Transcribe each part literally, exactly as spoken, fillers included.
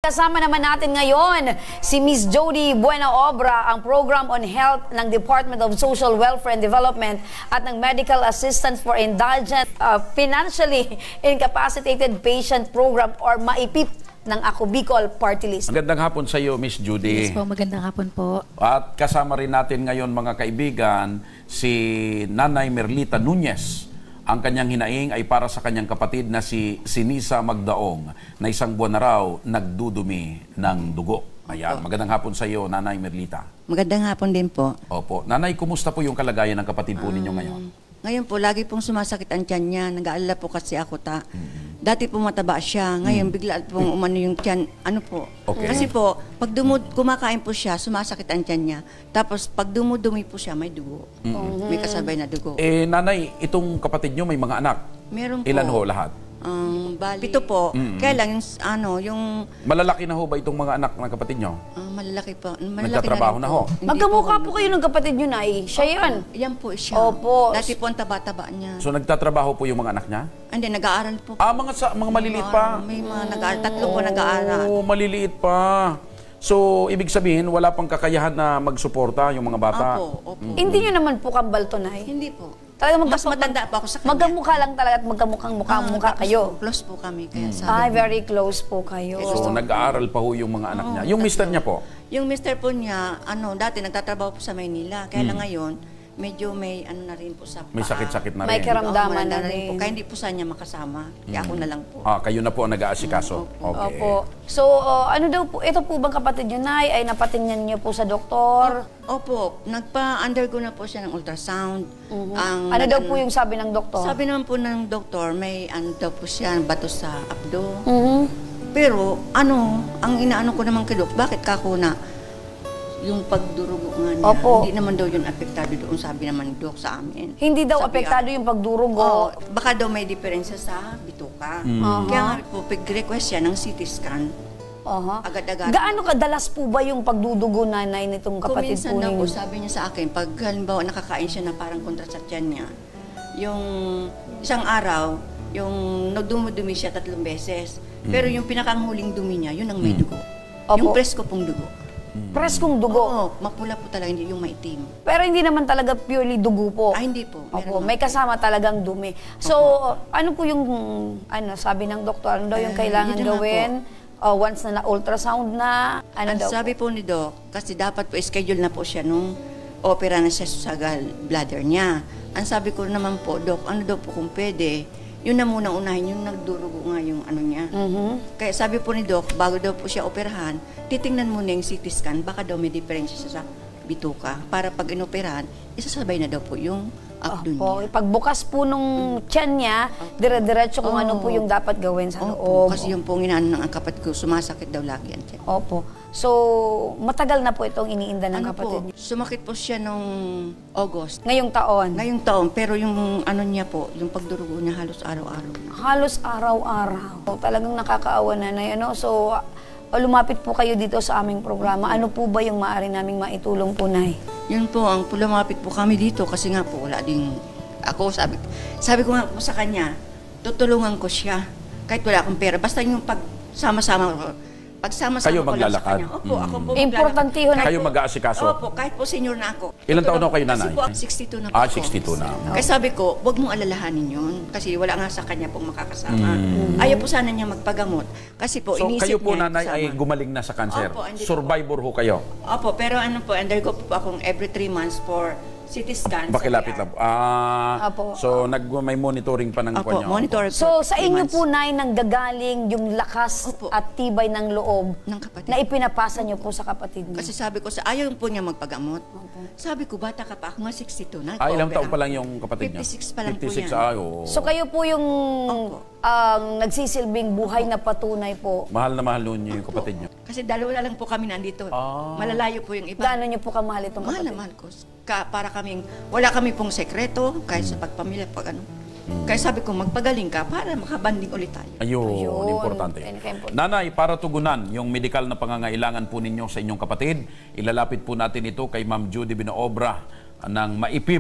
kasama naman natin ngayon si Miss Jody Buena-Obra, ang Program on Health ng Department of Social Welfare and Development at ng Medical Assistance for Indigent uh, Financially Incapacitated Patient Program or MAIPIP ng Ako Bicol Party List. Magandang hapon sa iyo, Miss Judy. Yes po, magandang hapon po. At kasama rin natin ngayon, mga kaibigan, si Nanay Merlita Nunez. Ang kanyang hinaing ay para sa kanyang kapatid na si Sinisa Magdaong na isang buwan na raw nagdudumi ng dugo. Ayan, magandang hapon sa iyo, Nanay Merlita. Magandang hapon din po. Opo. Nanay, kumusta po yung kalagayan ng kapatid po ninyo ngayon? Ngayon po, lagi pong sumasakit ang tiyan niya. Nag-aalala po kasi ako ta. Mm-hmm. Dati po mataba siya. Ngayon, mm-hmm. bigla pong umano yung tiyan. Ano po? Okay. Kasi po, pag dumud, kumakain po siya, sumasakit ang tiyan niya. Tapos, pag dumudumi po siya, may dugo. Mm-hmm. May kasabay na dugo. Eh, Nanay, itong kapatid nyo may mga anak. Meron po. Ilan ho lahat? Um, bali, pito po. Mm-hmm. Kaya lang, yung, ano, yung... Malalaki na ho ba itong mga anak ng kapatid nyo? Uh, malalaki po. Malalaki Nagtatrabaho na, na ho? Magkamukha po kayo ng kapatid nyo na eh. Siya yan. Oh, yan po siya. Opo. Dati po ang taba-taba niya. So, nagtatrabaho po yung mga anak niya? Hindi, nag-aaral po. Ah, mga, sa, mga maliliit pa? May mga nag-aaral. Tatlo po nag-aaral. Oo, maliliit pa. So, ibig sabihin, wala pang kakayahan na magsuporta yung mga bata? Opo, opo. Mm. Hindi nyo naman po kambal to, Nay? Hindi po. Talaga Mas matanda pa ako sa kanya. Magkamukha lang talaga at magkamukhang mukha-mukha Ah, kayo. Po, close po kami. Kaya sabi Ay, ko. very close po kayo. So, nag-aaral pa ho yung mga anak niya. Yung mister niya po? Yung mister po niya, ano, dati nagtatrabaho po sa Maynila. Kaya lang ngayon, medyo may ano na rin po sa paa. May sakit-sakit na rin. May karamdaman Oo, na rin rin. po. Kaya hindi po sa niya makasama. Kaya ako na lang po. Ah, kayo na po ang nag-aasikaso? Okay. Opo. So, uh, ano daw po, ito po bang kapatid nyo, Nay, ay napatingnan niyo po sa doktor? Opo, nagpa-undergo na po siya ng ultrasound. Mhm. Ang, Ano daw po yung sabi ng doktor? Sabi naman po ng doktor, may ano daw po siya, bato sa abdo. Mhm. Pero, ano, ang inaano ko naman kay Dok, bakit kako na yung pagdurugo nga niya, Opo. hindi naman daw yun apektado doon, sabi naman ni Dok sa amin. Hindi daw Sabi, apektado ah, yung pagdurugo. Oo, baka daw may diferensya sa bituka. Kaya nga po, pag-request siya ng C T scan, Aha. agad-agad. Gaano kadalas po ba yung pagdudugo, Nanay, nitong kapatid Kuminsan po daw ninyo? po, sabi niya sa akin, pag halimbawa nakakain siya na parang kontra sa tiyan niya, yung isang araw, yung nagdumudumi siya tatlong beses. Pero yung pinakanghuling dumi niya, yun ang may dugo. Yung Opo. presko pong dugo. Preskong dugo. Oo, mapula po talaga, hindi yung maitim. Pero hindi naman talaga purely dugo po. Ah, hindi po. Opo, Meron may nga. kasama talagang dumi. So, ano po yung, ano, sabi ng doktor, ano daw yung Eh, kailangan yun na nga gawin? Uh, once na na-ultrasound na, ano Ang daw sabi po ni Doc, kasi dapat po schedule na po siya nung opera na siya sa gallbladder niya. Ang sabi ko naman po, Doc, ano daw po kung pwede, yun na muna unahin, yung nagdurugo nga yung ano niya. Mhm. Kaya sabi po ni Doc, bago daw po siya operahan, titingnan muna yung C T scan, baka daw may diferensya siya sa bituka. Para pag inoperahan, isasabay na daw po yung abdo Opo, niya. pagbukas po nung tiyan niya, dire-diretso kung ano po yung dapat gawin sa Opo, loob. kasi yung pong inaano ng kapatid ko, sumasakit daw lagi yan. Opo. So, matagal na po itong iniinda ng Ano kapatid po, niyo. sumakit po siya nung August. Ngayong taon. Ngayong taon, pero yung ano niya po, yung pagdurugo niya halos araw-araw na. Halos araw-araw. Talagang nakakaawa na na ano. So, uh, lumapit po kayo dito sa aming programa. Ano po ba yung maaari naming maitulong po, Nay? Yun po, ang lumapit po kami dito kasi nga po, wala ding, ako sabi, sabi ko nga po sa kanya, tutulungan ko siya, kahit wala akong pera, basta yung pagsama-sama, pagsama-sama Kayo ko lang sa maglalakad? kanya. Opo, ako po Importante yun. maglalakad. Kayo mag-aasikaso? Opo, kahit po senior na ako. Ilang taon na kayo, Kasi Nanay? po, sixty-two na po Ah, ako. sixty-two na. Kaya sabi ko, huwag mong alalahanin yun. Kasi wala nga sa kanya pong makakasama. Ayaw po sana niya magpagamot. Kasi po, So, inisip kayo po, niya Nanay, ay kasama. gumaling na sa cancer. Opo, andito Survivor ho kayo. Opo, pero ano po, undergo po akong every three months for C T scan. Bakilapit lang po. Ah, Apo. so, nag, may monitoring pa ng Opo, kwan niyo. monitor po. So, sa three inyo months. po, Nay, nanggagaling yung lakas Opo. at tibay ng loob Ng kapatid. na ipinapasa niyo po sa kapatid niyo. Kasi sabi ko, sa ayaw po niya magpagamot. Sabi ko, bata ka pa, ako nga sixty-two na. Ah, ilang taon pa lang yung kapatid niyo? fifty-six pa lang po fifty-six, yan. ah, oo. So, kayo po yung Opo. ang nagsisilbing buhay na patunay po. Mahal na mahal nun yung kapatid niyo. Kasi dalawa lang po kami nandito. Ah. Malalayo po yung iba. Gaano niyo po kamahal itong Mahal kapatid? na mahal ko. Ka, para kaming, wala kami pong sekreto, kahit sa pagpamilya, pag ano. Kaya sabi ko, magpagaling ka para makabanding ulit tayo. Ayun, Ayun, importante. pinaka-importante. Nanay, para tugunan yung medikal na pangangailangan po ninyo sa inyong kapatid, ilalapit po natin ito kay Ma'am Judy Buena-Obra ng MAIPIP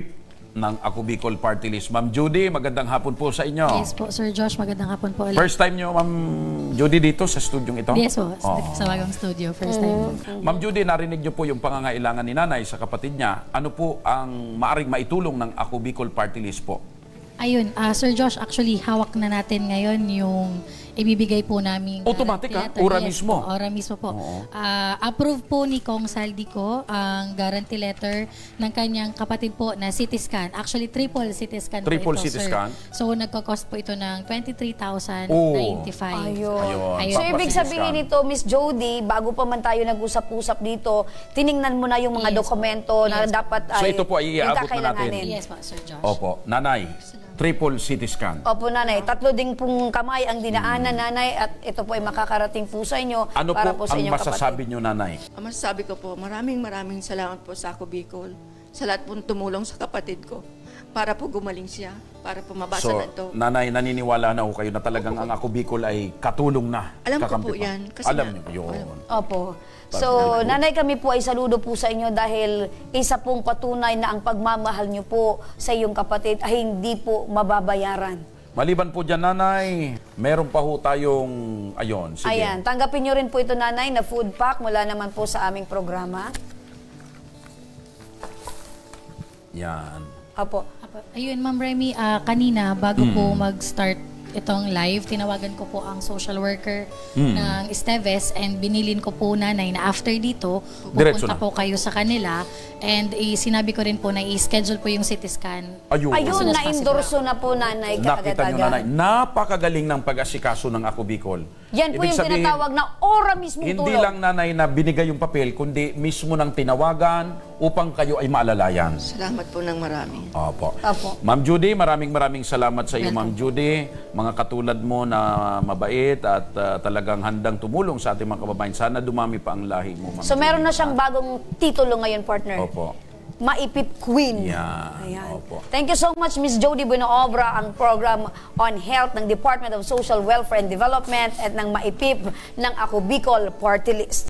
ng Ako Bicol Party List. Ma'am Judy, magandang hapon po sa inyo. Yes po, Sir Josh. Magandang hapon po ulit. First time nyo, Ma'am Judy, dito sa studyong ito? Yes po, Oo. sa Bagong Studio. First time po. Ma'am Judy, narinig nyo po yung pangangailangan ni nanay sa kapatid niya. Ano po ang maaring maitulong ng Ako Bicol Party List po? Ayun, ah, Sir Josh, actually, hawak na natin ngayon yung ibibigay po namin. Automatic, ah? guarantee letter. Ura Yes mismo? Po, ora mismo po. Oo. Ah, approve po ni Kong Saldico ang guarantee letter ng kanyang kapatid po na C T scan. Actually, triple C T scan Triple po ito, C T sir. scan? So, nagko-cost po ito ng twenty-three thousand Oh. ninety-five. Ayun. Ayun. So, Papa ibig C T sabihin scan. nito, Miss Jody, bago pa man tayo nag-usap-usap dito, tiningnan mo na yung mga Yes, dokumento na yes. dapat So, ay ito po ay yung iaabot na kakailanganin. natin. Yes po, Sir Josh. Opo, nanay, triple C T scan. Opo, nanay. Tatlo ding pong kamay ang dinaanan, nanay, at ito po ay makakarating po sa inyo Ano para po po sa ang inyong masasabi kapatid. nyo, nanay? Ang masasabi ko po, maraming maraming salamat po sa Ako Bicol. Sa lahat pong tumulong sa kapatid ko. Para po gumaling siya. Para po mabasa So, na ito. nanay, naniniwala na ho kayo na talagang ang Ako Bicol ay katulong na. Alam ko kakampi po pa. yan, kasi Alam na- nyo yun. Opo. So, nanay, kami po ay saludo po sa inyo dahil isa pong patunay na ang pagmamahal nyo po sa iyong kapatid ay hindi po mababayaran. Maliban po dyan, nanay, meron pa ho tayong, ayon, sige. Ayan, tanggapin nyo rin po ito, nanay, na food pack mula naman po sa aming programa. Yan. Opo. Apo. Ayun, Ma'am Remy, ah, kanina, bago po mag-start itong live, tinawagan ko po ang social worker ng Esteves and binilin ko po nanay na after dito, Diretso pupunta na. po kayo sa kanila and eh, sinabi ko rin po na i-schedule po yung C T scan. Ayun. Ayun, soon as na-endorso na po, nanay, Nakita nyo, nanay, kaagad-agad. napakagaling ng pag-asikaso ng Ako Bicol. Yan po Ibig yung sabihin, tinatawag na ora mismong hindi tulong. lang, nanay, na binigay yung papel, kundi mismo ng tinawagan upang kayo ay maalalayan. Salamat po ng marami. Opo. Opo. Ma'am Judy, maraming maraming salamat sa iyo, Ma'am Judy. Mga katulad mo na mabait at uh, talagang handang tumulong sa ating mga kababayan. Sana dumami pa ang lahi mo, Ma'am So, Judy. meron na siyang bagong titulo ngayon, partner. Opo. Maipip Queen. Yan. Ayan. Opo. Thank you so much, Miss Jody Buenoobra, ang program on health ng Department of Social Welfare and Development at ng Maipip ng Ako Bicol Party List.